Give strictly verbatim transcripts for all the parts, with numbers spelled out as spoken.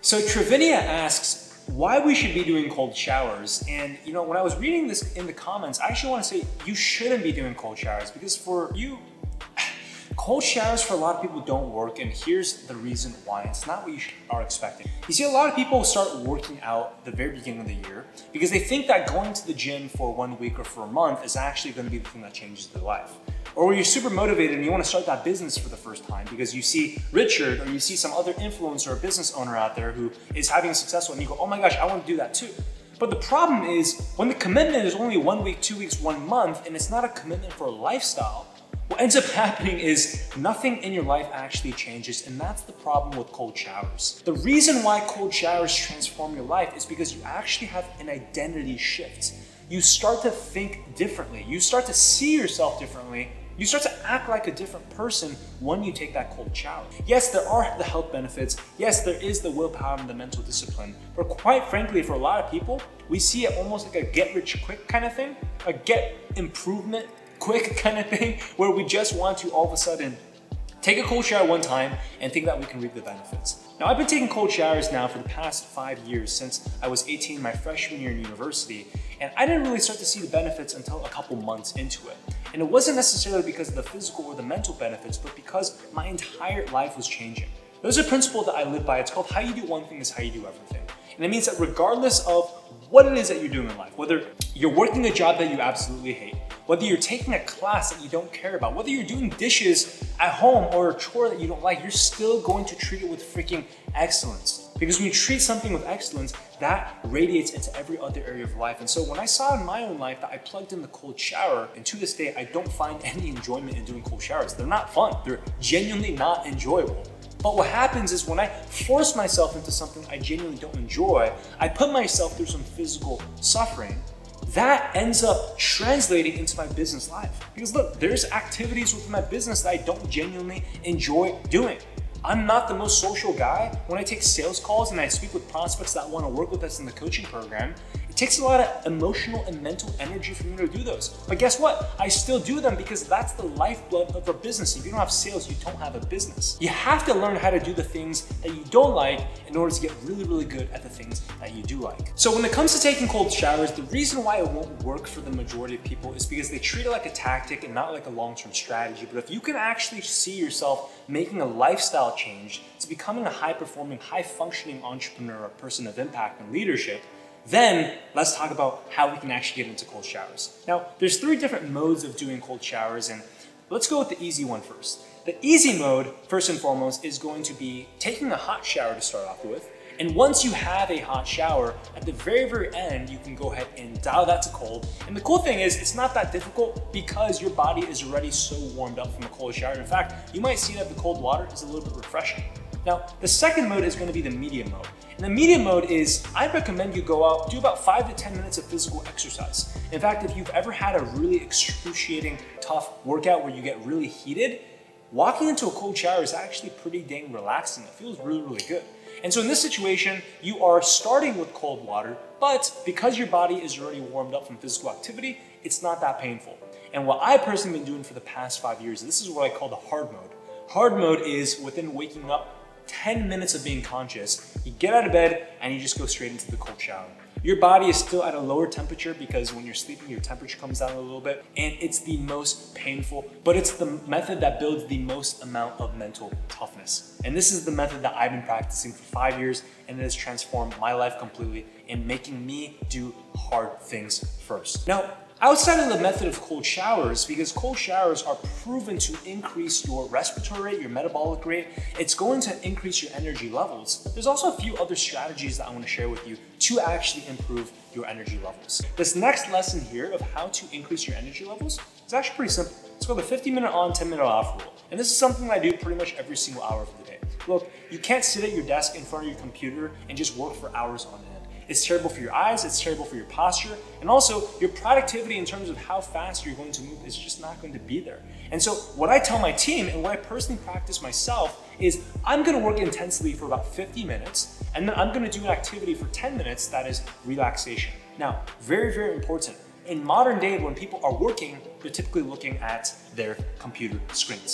So Travinia asks why we should be doing cold showers. And you know, when I was reading this in the comments, I actually want to say you shouldn't be doing cold showers because for you, cold showers for a lot of people don't work, and here's the reason why. It's not what you are expecting. You see, a lot of people start working out the very beginning of the year because they think that going to the gym for one week or for a month is actually going to be the thing that changes their life. Or when you're super motivated and you want to start that business for the first time because you see Richard or you see some other influencer or business owner out there who is having a successful, and you go, oh my gosh, I want to do that too. But the problem is when the commitment is only one week, two weeks, one month, and it's not a commitment for a lifestyle, what ends up happening is nothing in your life actually changes, and that's the problem with cold showers. The reason why cold showers transform your life is because you actually have an identity shift. You start to think differently. You start to see yourself differently. You start to act like a different person when you take that cold shower. Yes, there are the health benefits. Yes, there is the willpower and the mental discipline. But quite frankly, for a lot of people, we see it almost like a get rich quick kind of thing, a get improvement quick kind of thing, where we just want to all of a sudden take a cold shower one time and think that we can reap the benefits. Now, I've been taking cold showers now for the past five years since I was eighteen, my freshman year in university, and I didn't really start to see the benefits until a couple months into it. And it wasn't necessarily because of the physical or the mental benefits, but because my entire life was changing. There's a principle that I live by. It's called how you do one thing is how you do everything. And it means that regardless of what it is that you're doing in life, whether you're working a job that you absolutely hate, whether you're taking a class that you don't care about, whether you're doing dishes at home or a chore that you don't like, you're still going to treat it with freaking excellence. Because when you treat something with excellence, that radiates into every other area of life. And so when I saw in my own life that I plugged in the cold shower, and to this day, I don't find any enjoyment in doing cold showers. They're not fun. They're genuinely not enjoyable. But what happens is when I force myself into something I genuinely don't enjoy, I put myself through some physical suffering. That ends up translating into my business life. Because look, there's activities within my business that I don't genuinely enjoy doing. I'm not the most social guy. When I take sales calls and I speak with prospects that want to work with us in the coaching program, it takes a lot of emotional and mental energy for me to do those. But guess what? I still do them because that's the lifeblood of our business. If you don't have sales, you don't have a business. You have to learn how to do the things that you don't like in order to get really, really good at the things that you do like. So when it comes to taking cold showers, the reason why it won't work for the majority of people is because they treat it like a tactic and not like a long-term strategy. But if you can actually see yourself making a lifestyle change to becoming a high-performing, high-functioning entrepreneur, a person of impact and leadership, then let's talk about how we can actually get into cold showers. Now, there's three different modes of doing cold showers, and let's go with the easy one first. The easy mode, first and foremost, is going to be taking a hot shower to start off with. And once you have a hot shower, at the very, very end, you can go ahead and dial that to cold. And the cool thing is, it's not that difficult because your body is already so warmed up from a cold shower. In fact, you might see that the cold water is a little bit refreshing. Now, the second mode is going to be the medium mode. And the medium mode is, I recommend you go out, do about five to ten minutes of physical exercise. In fact, if you've ever had a really excruciating, tough workout where you get really heated, walking into a cold shower is actually pretty dang relaxing. It feels really, really good. And so in this situation, you are starting with cold water, but because your body is already warmed up from physical activity, it's not that painful. And what I've personally been doing for the past five years, this is what I call the hard mode. Hard mode is within waking up, ten minutes of being conscious, you get out of bed and you just go straight into the cold shower. Your body is still at a lower temperature because when you're sleeping, your temperature comes down a little bit, and it's the most painful, but it's the method that builds the most amount of mental toughness. And this is the method that I've been practicing for five years, and it has transformed my life completely in making me do hard things first. Now, outside of the method of cold showers, because cold showers are proven to increase your respiratory rate, your metabolic rate, it's going to increase your energy levels. There's also a few other strategies that I want to share with you to actually improve your energy levels. This next lesson here of how to increase your energy levels is actually pretty simple. It's called the fifty minute on, ten minute off rule. And this is something that I do pretty much every single hour of the day. Look, you can't sit at your desk in front of your computer and just work for hours on end. It's terrible for your eyes, it's terrible for your posture, and also your productivity in terms of how fast you're going to move is just not going to be there. And so what I tell my team and what I personally practice myself is I'm gonna work intensely for about fifty minutes, and then I'm gonna do an activity for ten minutes that is relaxation. Now, very, very important. In modern day, when people are working, they're typically looking at their computer screens.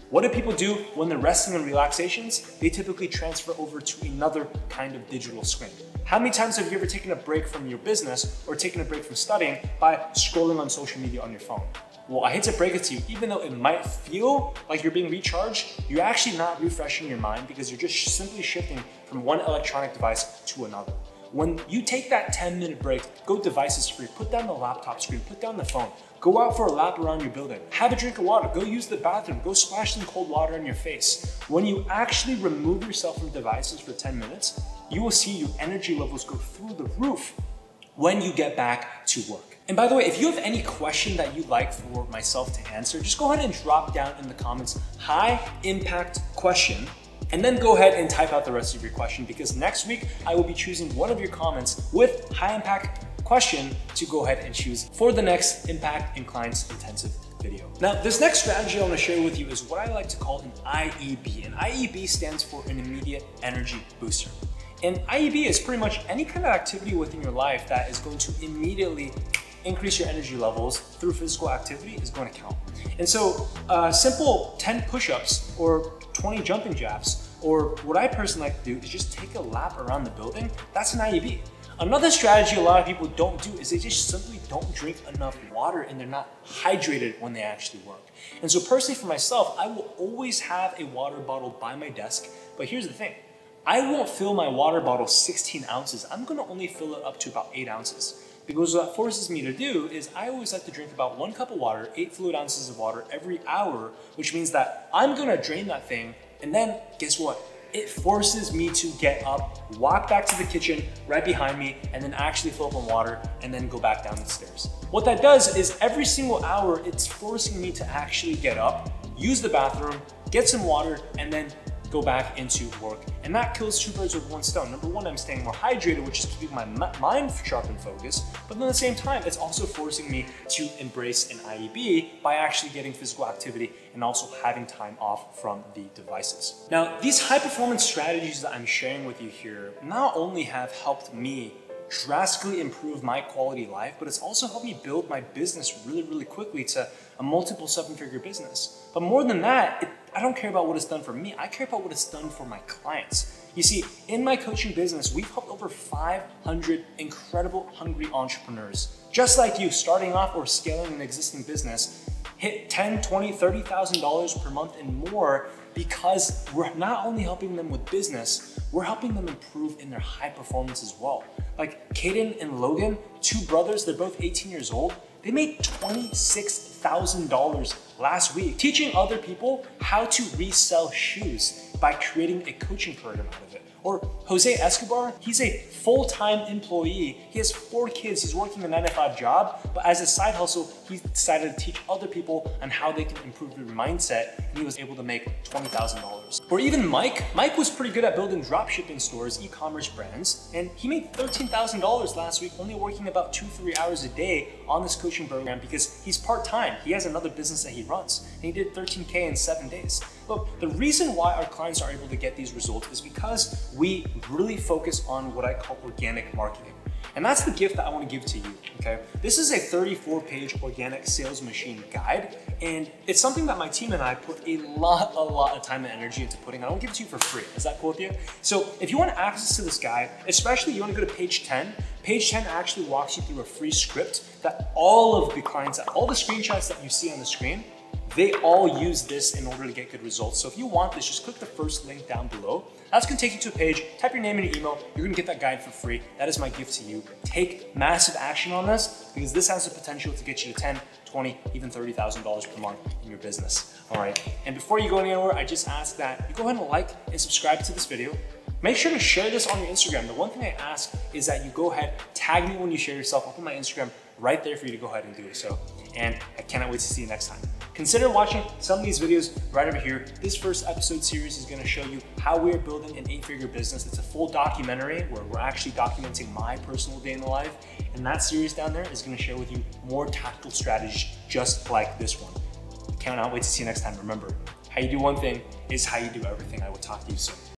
What do people do when they're resting and relaxations? They typically transfer over to another kind of digital screen. How many times have you ever taken a break from your business or taken a break from studying by scrolling on social media on your phone? Well, I hate to break it to you, even though it might feel like you're being recharged, you're actually not refreshing your mind because you're just simply shifting from one electronic device to another. When you take that ten minute break, go devices free, put down the laptop screen, put down the phone, go out for a lap around your building, have a drink of water, go use the bathroom, go splash some cold water on your face. When you actually remove yourself from devices for ten minutes, you will see your energy levels go through the roof when you get back to work. And by the way, if you have any question that you'd like for myself to answer, just go ahead and drop down in the comments, high impact question, and then go ahead and type out the rest of your question, because next week I will be choosing one of your comments with high impact question to go ahead and choose for the next Impact and Clients Intensive video. Now, this next strategy I want to share with you is what I like to call an I E B. An I E B stands for an immediate energy booster. And I E B is pretty much any kind of activity within your life that is going to immediately increase your energy levels through physical activity is going to count. And so uh, simple ten push-ups or twenty jumping jacks, or what I personally like to do is just take a lap around the building. That's an I E B. Another strategy a lot of people don't do is they just simply don't drink enough water and they're not hydrated when they actually work. And so personally for myself, I will always have a water bottle by my desk, but here's the thing. I won't fill my water bottle sixteen ounces. I'm gonna only fill it up to about eight ounces. Because what that forces me to do is I always like to drink about one cup of water, eight fluid ounces of water every hour, which means that I'm gonna drain that thing, and then guess what? It forces me to get up, walk back to the kitchen right behind me, and then actually fill up on water, and then go back down the stairs. What that does is every single hour, it's forcing me to actually get up, use the bathroom, get some water, and then go back into work. And that kills two birds with one stone. Number one, I'm staying more hydrated, which is keeping my mind sharp and focused. But at the same time, it's also forcing me to embrace an I E B by actually getting physical activity and also having time off from the devices. Now, these high performance strategies that I'm sharing with you here not only have helped me drastically improve my quality of life, but it's also helped me build my business really, really quickly to a multiple seven-figure business. But more than that, it, I don't care about what it's done for me. I care about what it's done for my clients. You see, in my coaching business, we've helped over five hundred incredible, hungry entrepreneurs, just like you, starting off or scaling an existing business, hit ten, twenty, thirty thousand dollars per month and more, because we're not only helping them with business, we're helping them improve in their high performance as well. Like Caden and Logan, two brothers, they're both eighteen years old. They made twenty-six thousand dollars last week teaching other people how to resell shoes by creating a coaching program out of it. Or Jose Escobar, he's a full-time employee. He has four kids, he's working a nine to five job, but as a side hustle, he decided to teach other people on how they can improve their mindset, and he was able to make twenty thousand dollars. Or even Mike, Mike was pretty good at building dropshipping stores, e-commerce brands, and he made thirteen thousand dollars last week, only working about two, three hours a day on this coaching program because he's part-time. He has another business that he runs, and he did thirteen K in seven days. Look, the reason why our clients are able to get these results is because we really focus on what I call organic marketing. And that's the gift that I want to give to you, okay? This is a thirty-four page organic sales machine guide, and it's something that my team and I put a lot, a lot of time and energy into putting. I don't give it to you for free. Is that cool with you? So if you want access to this guide, especially you want to go to page ten, page ten actually walks you through a free script that all of the clients, all the screenshots that you see on the screen, they all use this in order to get good results. So if you want this, just click the first link down below. That's gonna take you to a page, type your name and your email, you're gonna get that guide for free. That is my gift to you. Take massive action on this because this has the potential to get you to ten, twenty, even thirty thousand dollars per month in your business. All right, and before you go anywhere, I just ask that you go ahead and like and subscribe to this video. Make sure to share this on your Instagram. The one thing I ask is that you go ahead, tag me when you share yourself. I'll put my Instagram right there for you to go ahead and do so. And I cannot wait to see you next time. Consider watching some of these videos right over here. This first episode series is gonna show you how we are building an eight-figure business. It's a full documentary where we're actually documenting my personal day in the life. And that series down there is gonna share with you more tactical strategies just like this one. Cannot wait to see you next time. Remember, how you do one thing is how you do everything. I will talk to you soon.